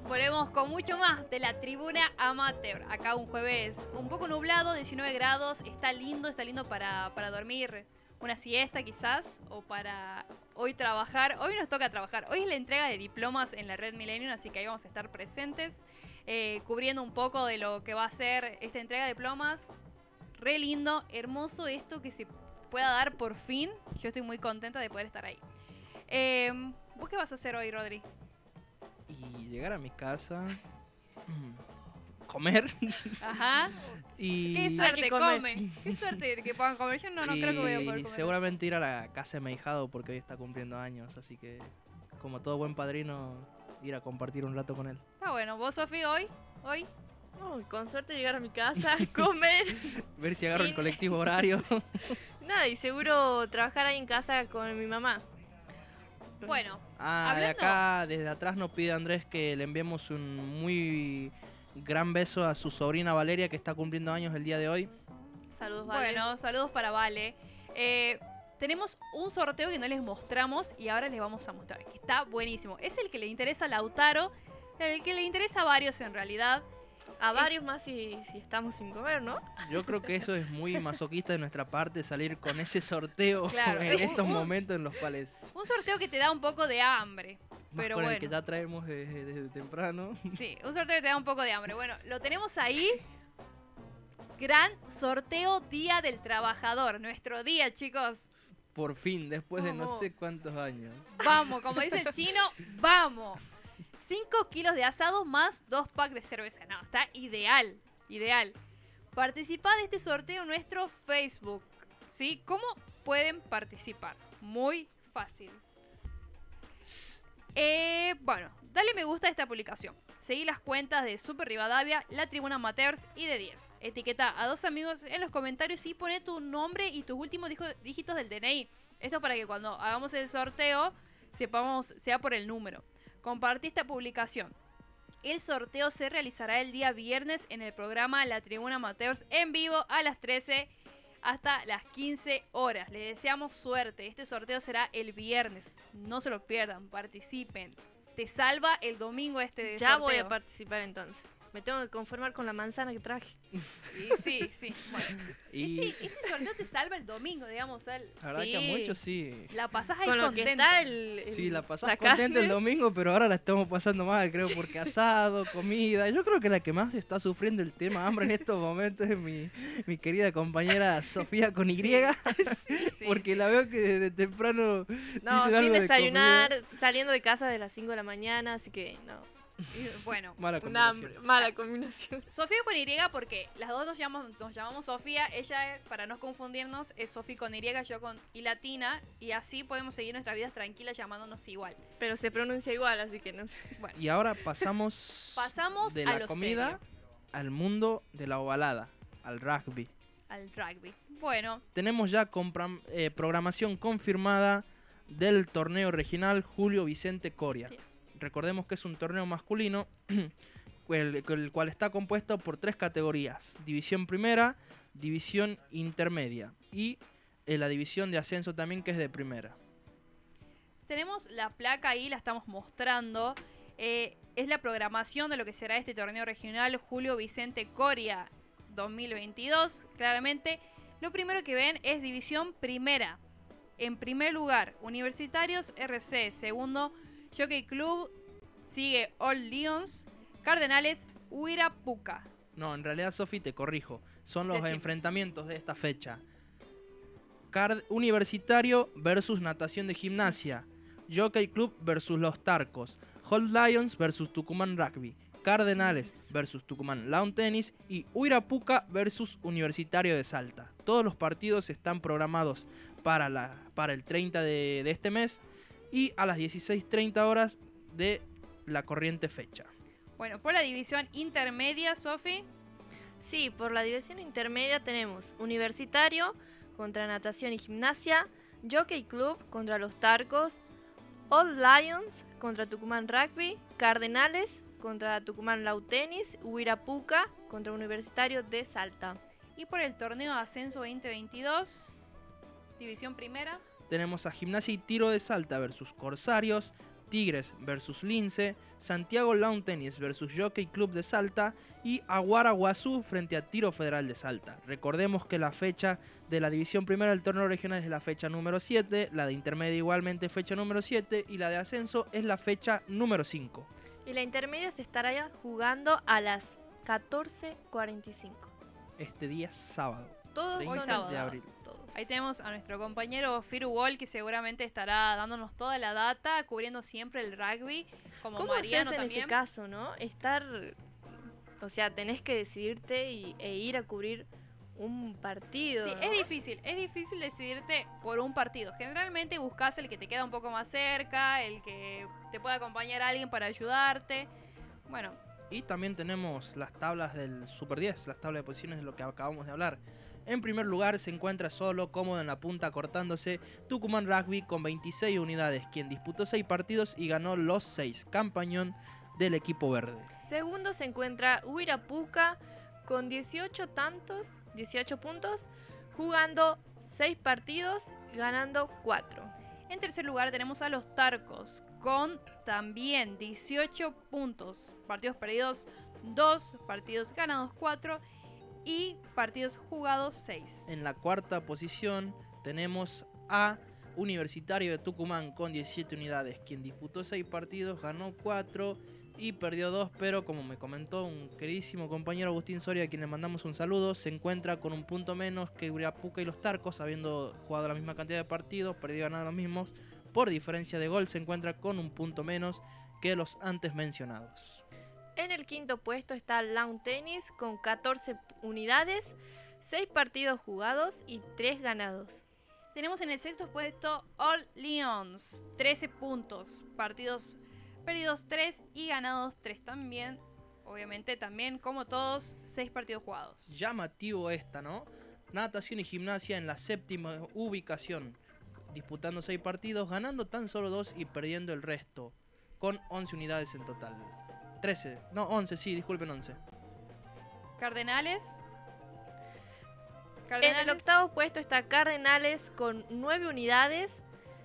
Volvemos con mucho más de la Tribuna Amateur. Acá un jueves un poco nublado, 19 grados. Está lindo para dormir una siesta quizás. O para hoy trabajar. Hoy nos toca trabajar. Hoy es la entrega de diplomas en la Red Millennium, así que ahí vamos a estar presentes. Cubriendo un poco de lo que va a ser esta entrega de diplomas. Re lindo, hermoso esto que se pueda dar por fin. Yo estoy muy contenta de poder estar ahí. ¿Vos qué vas a hacer hoy, Rodri? Y llegar a mi casa, comer. Ajá. Y Qué suerte come. Qué suerte que puedan comer. Yo no creo que voy a poder comer. Seguramente ir a la casa de mi ahijado porque hoy está cumpliendo años. Así que, como todo buen padrino, ir a compartir un rato con él. Está bueno. ¿Vos, Sofi, hoy? Oh, con suerte llegar a mi casa, comer. Ver si agarro el colectivo horario. Nada, y seguro trabajar ahí en casa con mi mamá. Bueno, De hablando... acá, desde atrás nos pide Andrés que le enviemos un muy gran beso a su sobrina Valeria, que está cumpliendo años el día de hoy. Saludos, Vale. Bueno, saludos para Vale. Tenemos un sorteo que no les mostramos y ahora les vamos a mostrar, que está buenísimo. Es el que le interesa a Lautaro, el que le interesa a varios en realidad. A varios más si estamos sin comer, ¿no? Yo creo que eso es muy masoquista de nuestra parte, salir con ese sorteo Claro, en estos momentos en los cuales... Un sorteo que te da un poco de hambre. Más Pero con bueno. el que ya traemos desde temprano. Sí, un sorteo que te da un poco de hambre. Bueno, lo tenemos ahí. Gran sorteo Día del Trabajador. Nuestro día, chicos. Por fin, después de no Vamos. sé cuántos años. Vamos, como dice el chino, vamos. 5 kilos de asado más 2 packs de cerveza. No, está ideal, ideal. Participá de este sorteo en nuestro Facebook. ¿Sí? ¿Cómo pueden participar? Muy fácil. Bueno, dale me gusta a esta publicación. Seguí las cuentas de Super Rivadavia, La Tribuna Amateurs y de 10. Etiqueta a 2 amigos en los comentarios y pone tu nombre y tus últimos dígitos del DNI. Esto es para que cuando hagamos el sorteo sepamos, sea por el número. Compartí esta publicación. El sorteo se realizará el día viernes en el programa La Tribuna Amateurs en vivo a las 13 hasta las 15 horas. Les deseamos suerte. Este sorteo será el viernes. No se lo pierdan, participen. Te salva el domingo este Ya sorteo. voy a participar entonces. Me tengo que conformar con la manzana que traje. Sí. Bueno, Y este sorteo te salva el domingo, digamos. la verdad que a muchos sí. La pasás ahí Con lo que contento. está Sí, la pasás la contento carne. el domingo, pero ahora la estamos pasando mal, creo, porque asado, comida. Yo creo que la que más está sufriendo el tema hambre en estos momentos es mi querida compañera Sofía con Y, Sí, porque sí. la veo que desde temprano No, dicen algo sin de desayunar, comida. saliendo de casa de las 5 de la mañana, así que no. Y bueno, Mala Una combinación. mala combinación. Sofía con Y porque las dos nos llamamos Sofía. Ella, para no confundirnos, es Sofía con Y, yo con I latina. Y así podemos seguir nuestras vidas tranquilas llamándonos igual. Pero se pronuncia igual, así que no sé. Bueno, Y ahora pasamos a de la lo comida serio, al mundo de la ovalada, al rugby. al rugby. Bueno, Tenemos ya programación confirmada del torneo regional Julio Vicente Coria. Sí. Recordemos que es un torneo masculino, el cual está compuesto por 3 categorías: división primera, división intermedia y la división de ascenso también, que es de primera. tenemos la placa ahí, la estamos mostrando. Es la programación de lo que será este torneo regional Julio Vicente Coria 2022. Claramente, lo primero que ven es división primera. En primer lugar, Universitarios RC. Segundo, Jockey Club. Sigue All Lions. Cardenales, Huirapuca. No, en realidad, Sofi, te corrijo. Son los Decime. enfrentamientos de esta fecha. Universitario versus Natación de Gimnasia. Jockey Club versus Los Tarcos. Hold Lions versus Tucumán Rugby. Cardenales versus Tucumán Lawn Tennis. Y Huirapuca versus Universitario de Salta. Todos los partidos están programados para el 30 de este mes y a las 16:30 horas de la corriente fecha. Bueno, por la división intermedia, Sofi. Sí, por la división intermedia tenemos Universitario contra Natación y Gimnasia, Jockey Club contra Los Tarcos, Old Lions contra Tucumán Rugby, Cardenales contra Tucumán Lawn Tennis, Huirapuca contra Universitario de Salta. Y por el torneo de ascenso 2022, división primera. Tenemos a Gimnasia y Tiro de Salta versus Corsarios, Tigres versus Lince, Santiago Lawn Tennis versus Jockey Club de Salta y Aguara Guazú frente a Tiro Federal de Salta. Recordemos que la fecha de la división primera del torneo regional es la fecha número 7, la de intermedia igualmente fecha número 7 y la de ascenso es la fecha número 5. Y la intermedia se estará jugando a las 14:45. Este día sábado, Todos 30 son de abril. todos. Ahí tenemos a nuestro compañero Firu Wall, que seguramente estará dándonos toda la data, cubriendo siempre el rugby, como ¿Cómo Mariano haces en también. ese caso, no? O sea, tenés que decidirte e ir a cubrir un partido. Sí, ¿no? es difícil decidirte por un partido. Generalmente buscas el que te queda un poco más cerca, el que te pueda acompañar a alguien para ayudarte. Bueno, Y también tenemos las tablas del Super 10, las tablas de posiciones de lo que acabamos de hablar. En primer lugar se encuentra solo, cómodo en la punta, cortándose Tucumán Rugby con 26 unidades, quien disputó 6 partidos y ganó los 6, campañón del equipo verde. Segundo se encuentra Huirapuca con 18 puntos, jugando 6 partidos, ganando 4. en tercer lugar tenemos a los Tarcos, con también 18 puntos. Partidos perdidos 2, partidos ganados 4 y partidos jugados 6. En la cuarta posición tenemos a Universitario de Tucumán con 17 unidades, quien disputó 6 partidos, ganó 4 y perdió 2, pero como me comentó un queridísimo compañero Agustín Soria, a quien le mandamos un saludo, se encuentra con un punto menos que Huirapuca y los Tarcos, habiendo jugado la misma cantidad de partidos, perdido y ganado los mismos. Por diferencia de gol se encuentra con un punto menos que los antes mencionados. En el quinto puesto está Lawn Tennis con 14 unidades, 6 partidos jugados y 3 ganados. Tenemos en el sexto puesto All Lions, 13 puntos, partidos perdidos 3 y ganados 3 también. Obviamente también, como todos, 6 partidos jugados. Llamativo esta, ¿no? Natación y gimnasia en la séptima ubicación, disputando 6 partidos, ganando tan solo 2 y perdiendo el resto, con 11 unidades en total. 13, no, 11, sí, disculpen, 11. Cardenales. En el octavo puesto está Cardenales con 9 unidades,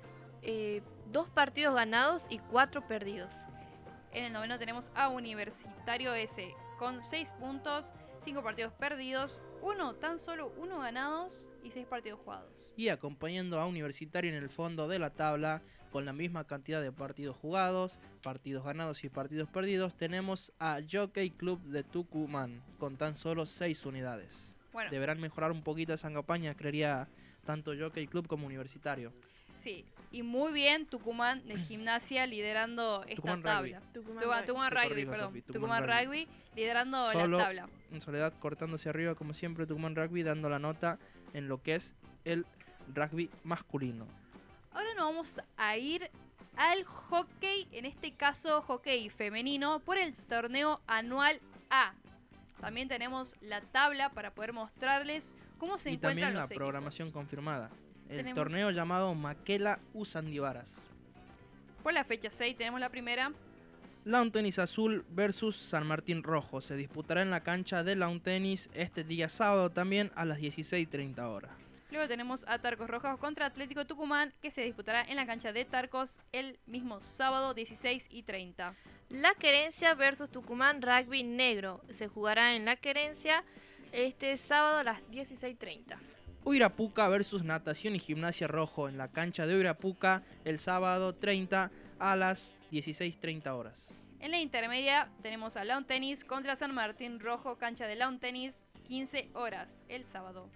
2 partidos ganados y 4 perdidos. En el noveno tenemos a Universitario S con 6 puntos, 5 partidos perdidos, tan solo 1 ganados y 6 partidos jugados. Y acompañando a Universitario en el fondo de la tabla, con la misma cantidad de partidos jugados, partidos ganados y partidos perdidos, tenemos a Jockey Club de Tucumán, con tan solo 6 unidades. Bueno, Deberán mejorar un poquito esa campaña, creería tanto Jockey Club como Universitario. sí, y muy bien Tucumán de gimnasia liderando esta Tucumán tabla. Rugby. Tucumán Te Rugby, corrijo, perdón. Sofi, Tucumán Tucumán Rugby liderando Solo la tabla. en Soledad cortándose arriba como siempre Tucumán Rugby, dando la nota en lo que es el rugby masculino. Ahora nos vamos a ir al hockey, en este caso hockey femenino, por el torneo anual A. También tenemos la tabla para poder mostrarles cómo se Y encuentran también la los programación equipos. confirmada. El Tenemos- torneo llamado Maquela Usandivaras. Por la fecha 6 tenemos la primera. Lawn Tennis Azul versus San Martín Rojo. Se disputará en la cancha de Lawn Tennis este día sábado también a las 16:30 horas. Luego tenemos a Tarcos Rojos contra Atlético Tucumán, que se disputará en la cancha de Tarcos el mismo sábado 16:30. La Querencia versus Tucumán Rugby Negro. Se jugará en La Querencia este sábado a las 16:30. Huirapuca versus Natación y Gimnasia Rojo en la cancha de Huirapuca el sábado 30 a las 16:30 horas. En la intermedia tenemos a Lawn Tennis contra San Martín Rojo, cancha de Lawn Tennis, 15 horas el sábado.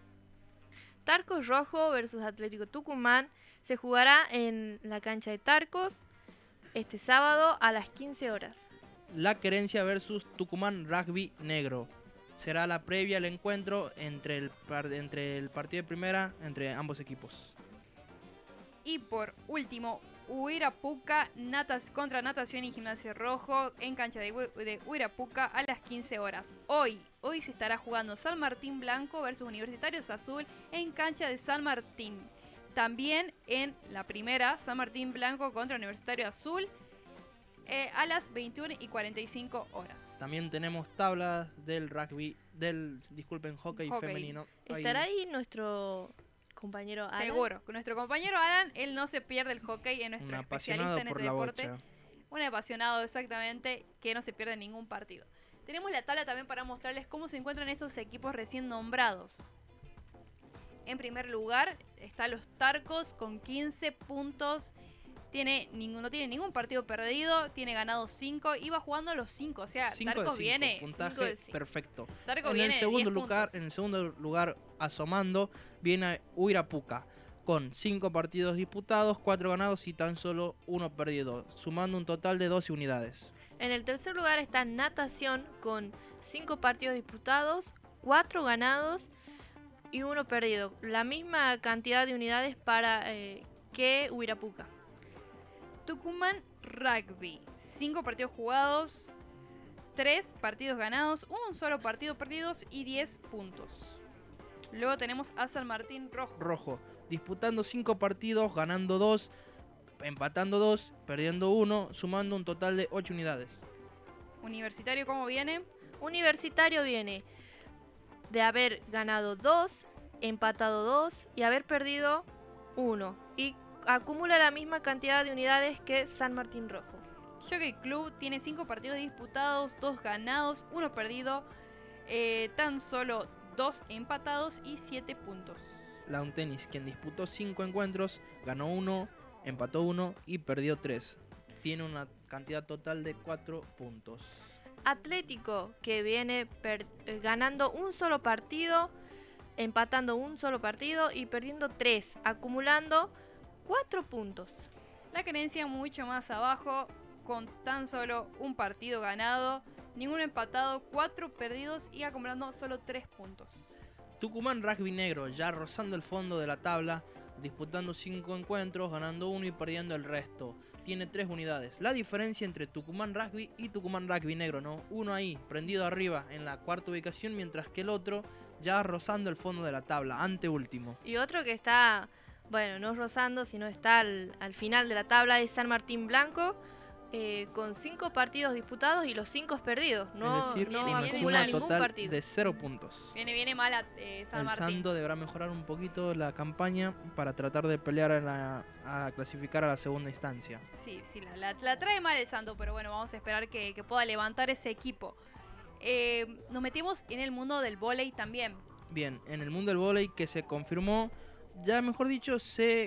Tarcos Rojo versus Atlético Tucumán. Se jugará en la cancha de Tarcos este sábado a las 15 horas. La Querencia versus Tucumán Rugby Negro. Será la previa al encuentro entre el partido de primera entre ambos equipos. Y por último, Huirapuca contra Natación y Gimnasia Rojo en cancha de Huirapuca a las 15 horas. Hoy se estará jugando San Martín Blanco versus Universitarios Azul en cancha de San Martín. También en la primera, San Martín Blanco contra Universitario Azul a las 21:45 horas. También tenemos tablas del rugby, hockey Hockey. femenino. ¿Estará ahí nuestro compañero Alan. Seguro. Con nuestro compañero Alan, él no se pierde el hockey, es nuestro Un especialista apasionado en por este la deporte. bocha. Un apasionado exactamente que no se pierde ningún partido. Tenemos la tabla también para mostrarles cómo se encuentran esos equipos recién nombrados. En primer lugar está los Tarcos con 15 puntos. No tiene ningún partido perdido, tiene ganado 5 y va jugando los 5. O sea, 5 de Tarcos 5, viene. puntaje 5 de 5. perfecto. Tarcos En viene el de segundo 10 lugar, puntos. en el segundo lugar asomando viene Huirapuca con 5 partidos disputados, 4 ganados y tan solo 1 perdido, sumando un total de 12 unidades. En el tercer lugar está Natación con 5 partidos disputados, 4 ganados y 1 perdido. La misma cantidad de unidades para que Huirapuca. Tucumán Rugby, 5 partidos jugados, 3 partidos ganados, un solo partido perdidos y 10 puntos. Luego tenemos a San Martín Rojo, disputando 5 partidos, ganando 2, empatando 2, perdiendo 1, sumando un total de 8 unidades. Universitario, ¿cómo viene? Universitario viene de haber ganado 2, empatado 2 y haber perdido 1. Y acumula la misma cantidad de unidades que San Martín Rojo. Jockey Club tiene 5 partidos disputados, 2 ganados, 1 perdido, tan solo 2 empatados y 7 puntos. Lawn Tennis, quien disputó 5 encuentros, ganó 1, empató 1 y perdió 3. Tiene una cantidad total de 4 puntos. Atlético, que viene ganando un solo partido, empatando un solo partido y perdiendo 3, acumulando 4 puntos. La Querencia mucho más abajo, con tan solo un partido ganado, ningún empatado, 4 perdidos y acumulando solo 3 puntos. Tucumán Rugby Negro, ya rozando el fondo de la tabla, disputando 5 encuentros, ganando 1 y perdiendo el resto. Tiene 3 unidades. La diferencia entre Tucumán Rugby y Tucumán Rugby Negro, ¿no? Uno ahí, prendido arriba en la cuarta ubicación, mientras que el otro ya rozando el fondo de la tabla, anteúltimo. Y otro que está, bueno, no rozando, sino está al final de la tabla es San Martín Blanco, con 5 partidos disputados y los 5 perdidos. No, es decir, no viene una acumula suma ningún total partido. de 0 puntos. Viene mal San El Martín. Sando deberá mejorar un poquito la campaña para tratar de pelear a clasificar a la segunda instancia. Sí, la trae mal el Santo, pero bueno, vamos a esperar que pueda levantar ese equipo. Nos metimos en el mundo del vóley también. Bien, en el mundo del vóley que se confirmó, ya mejor dicho, se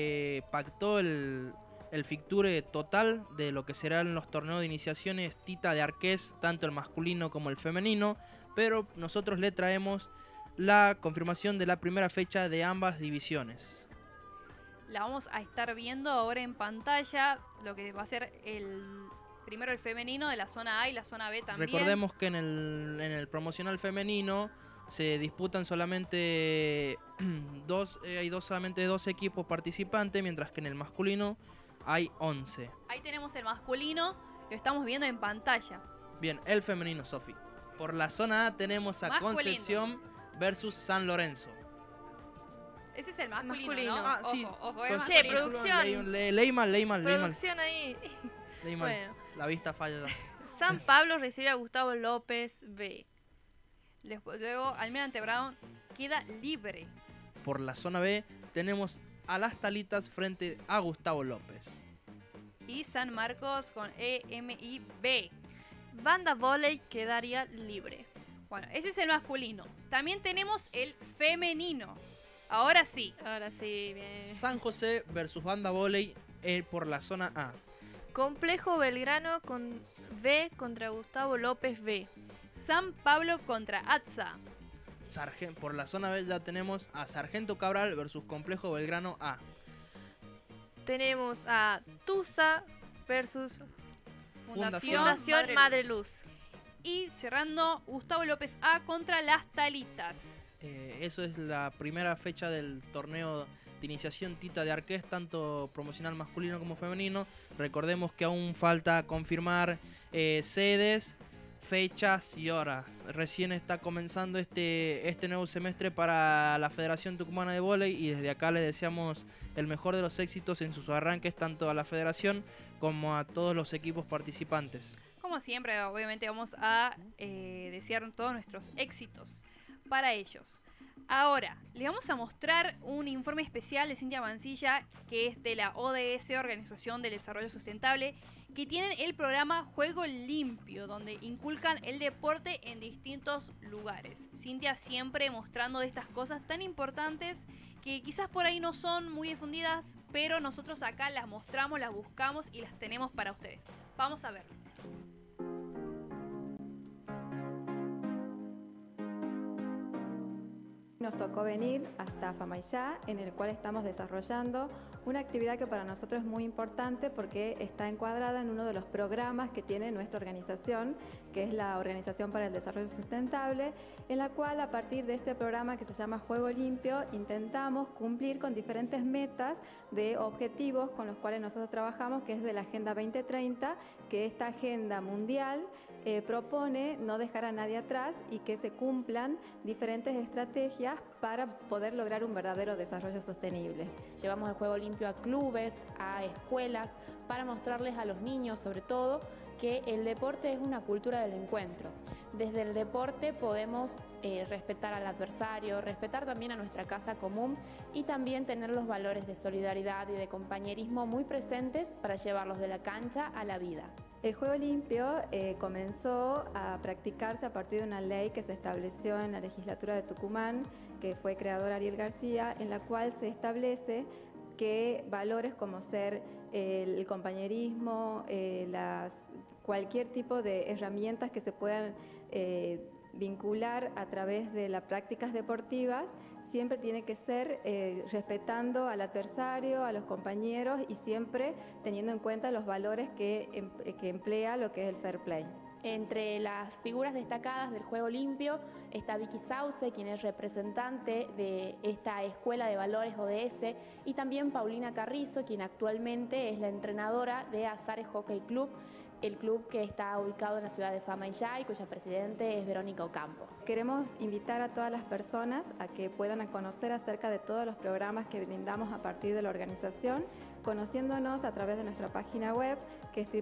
pactó el fixture total de lo que serán los torneos de iniciaciones Tita de Arqués, tanto el masculino como el femenino, pero nosotros le traemos la confirmación de la primera fecha de ambas divisiones. La vamos a estar viendo ahora en pantalla, lo que va a ser primero el femenino de la zona A y la zona B también. Recordemos que en el promocional femenino se disputan solamente solamente dos equipos participantes, mientras que en el masculino hay 11. Ahí tenemos el masculino, lo estamos viendo en pantalla. Bien, el femenino, Sofi. Por la zona A tenemos a Masculino. Concepción versus San Lorenzo. Ese es el masculino, Masculino. ¿no? Ah, sí. Ojo, es Concepción, Che, masculino. producción. Leí mal. Producción ahí. Leí mal. Bueno. La vista falla. San Pablo recibe a Gustavo López B. Luego, Almirante Brown queda libre. Por la zona B tenemos a las Talitas frente a Gustavo López. Y San Marcos con EMIB. Banda Volley quedaría libre. Bueno, ese es el masculino. También tenemos el femenino. Ahora sí. Ahora sí, bien. San José versus Banda Volley por la zona A. Complejo Belgrano con B contra Gustavo López B. San Pablo contra ATSA. Por la zona B ya tenemos a Sargento Cabral versus Complejo Belgrano A. Tenemos a Tusa versus Fundación Fundación Madre Luz. Y cerrando, Gustavo López A contra las Talitas. Eso es la primera fecha del torneo de iniciación Tita de Arqués, tanto promocional masculino como femenino. Recordemos que aún falta confirmar sedes, fechas y horas. Recién está comenzando este nuevo semestre para la Federación Tucumana de Vóley y desde acá le deseamos el mejor de los éxitos en sus arranques, tanto a la federación como a todos los equipos participantes. Como siempre, obviamente vamos a desear todos nuestros éxitos para ellos. Ahora, les vamos a mostrar un informe especial de Cintia Mancilla, que es de la ODS, Organización del Desarrollo Sustentable, que tienen el programa Juego Limpio, donde inculcan el deporte en distintos lugares. Cintia siempre mostrando de estas cosas tan importantes que quizás por ahí no son muy difundidas, pero nosotros acá las mostramos, las buscamos y las tenemos para ustedes. Vamos a verlo. Nos tocó venir hasta Famaillá, en el cual estamos desarrollando una actividad que para nosotros es muy importante porque está encuadrada en uno de los programas que tiene nuestra organización, que es la Organización para el Desarrollo Sustentable, en la cual a partir de este programa que se llama Juego Limpio intentamos cumplir con diferentes metas de objetivos con los cuales nosotros trabajamos, que es de la Agenda 2030, que esta agenda mundial propone no dejar a nadie atrás y que se cumplan diferentes estrategias para poder lograr un verdadero desarrollo sostenible. Llevamos el juego limpio a clubes, a escuelas, para mostrarles a los niños sobre todo que el deporte es una cultura del encuentro. Desde el deporte podemos respetar al adversario, respetar también a nuestra casa común y también tener los valores de solidaridad y de compañerismo muy presentes para llevarlos de la cancha a la vida. El juego limpio comenzó a practicarse a partir de una ley que se estableció en la legislatura de Tucumán, que fue creador Ariel García, en la cual se establece que valores como ser el compañerismo, cualquier tipo de herramientas que se puedan vincular a través de las prácticas deportivas, siempre tiene que ser respetando al adversario, a los compañeros y siempre teniendo en cuenta los valores que emplea lo que es el fair play. Entre las figuras destacadas del Juego Limpio está Vicky Sauce, quien es representante de esta Escuela de Valores ODS, y también Paulina Carrizo, quien actualmente es la entrenadora de Azares Hockey Club, el club que está ubicado en la ciudad de Famaillá y cuya presidente es Verónica Ocampo. Queremos invitar a todas las personas a que puedan conocer acerca de todos los programas que brindamos a partir de la organización, conociéndonos a través de nuestra página web, que es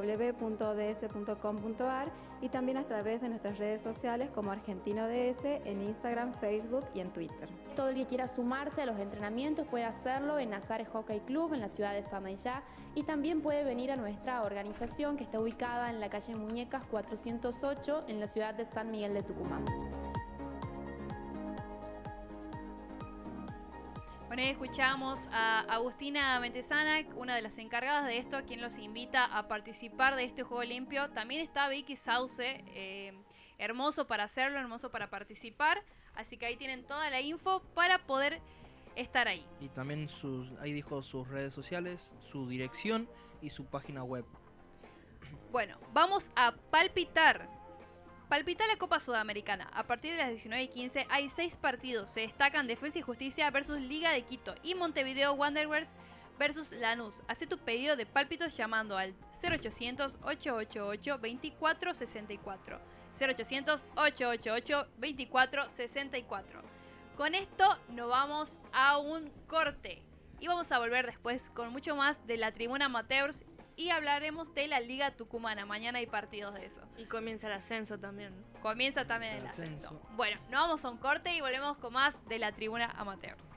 www.ods.com.ar, y también a través de nuestras redes sociales como Argentino ODS en Instagram, Facebook y en Twitter. Todo el que quiera sumarse a los entrenamientos puede hacerlo en Azares Hockey Club en la ciudad de Famaillá y también puede venir a nuestra organización que está ubicada en la calle Muñecas 408 en la ciudad de San Miguel de Tucumán. Bueno, ahí escuchamos a Agustina Mentesana, una de las encargadas de esto, quien los invita a participar de este Juego Limpio. También está Vicky Sauce, hermoso para hacerlo, hermoso para participar. Así que ahí tienen toda la info para poder estar ahí. Y también ahí dijo sus redes sociales, su dirección y su página web. Bueno, vamos a palpitar. Palpita la Copa Sudamericana. A partir de las 19:15 hay 6 partidos. Se destacan Defensa y Justicia versus Liga de Quito y Montevideo Wanderers versus Lanús. Haz tu pedido de pálpitos llamando al 0800-888-2464. 0800-888-2464. Con esto nos vamos a un corte. Y vamos a volver después con mucho más de la Tribuna Amateurs. Y hablaremos de la Liga Tucumana. Mañana hay partidos de eso. Y comienza el ascenso también. Comienza también el ascenso. Bueno, nos vamos a un corte y volvemos con más de la Tribuna Amateurs.